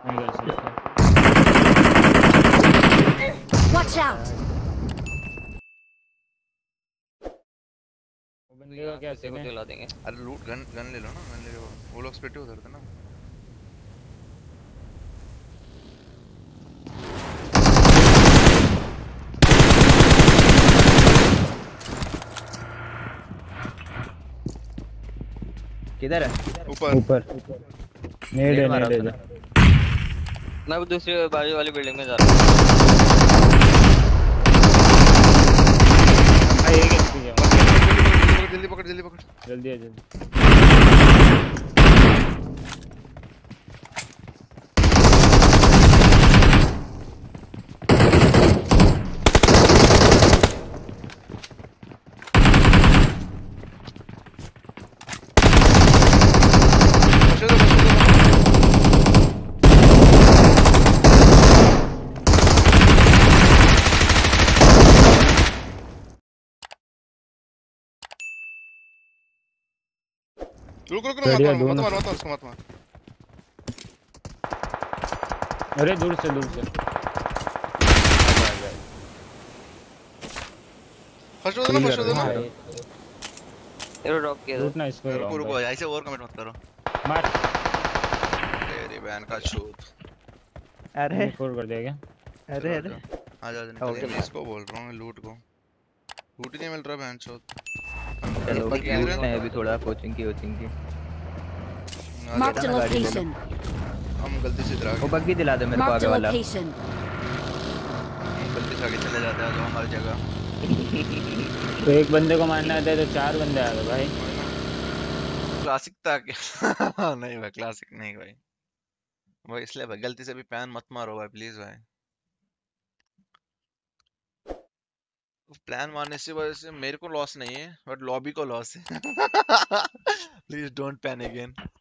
नहीं कर सकता। Watch out! वो बंदे का क्या सीन है? दिला देंगे। अरे लूट गन गन ले लो ना, गन ले लो। वो लोग स्प्लिट उधर थे ना। किधर है? ऊपर ऊपर नेड है, नेड है। मैं भी दूसरी बाजू वाली बिल्डिंग में जा रहा हूँ। भाई एक एचपी है, जल्दी पकड़ जल्दी पकड़। जल्दी आ जल्दी। रुक रुक बढ़िया, मत दोनों। मार उसको मत मार। अरे दूर से दूर से। फर्स्ट हो ना, फर्स्ट हो ना। हाँ, एरो ड्रॉप किया था। लूटना इसको ही रुको रुको, रहूंगा। ऐसे ओवर कमेंट मत करो। मार। तेरी बहन का छूत। अरे फोड़ कर दिया क्या? अरे अरे आ जा निकल। मैं इसको बोल रहा हूँ, लूट को लूट ही नहीं मिल रहा बहन चोद। चलो बग्गी किधर है? मैं अभी थोड़ा कोचिंग की Marked a ना गाड़ी ले लो। location. हम गलती से इधर आ वो गए। बग्गी दिला दे मेरे को Marked आगे a वाला। location. गलती से आगे चले जाते हैं जो हमारी जगह। तो एक बंदे को मारना आता है तो 4 बंदे आ गए भाई। क्लासिक था क्या? नहीं भाई, क्लासिक नहीं भाई। भाई इसलिए भाई गलती से भी पैन मत मारो भाई, प्लीज भाई। प्लान मारने से वजह से मेरे को लॉस नहीं है, बट लॉबी को लॉस है। Please don't pan again.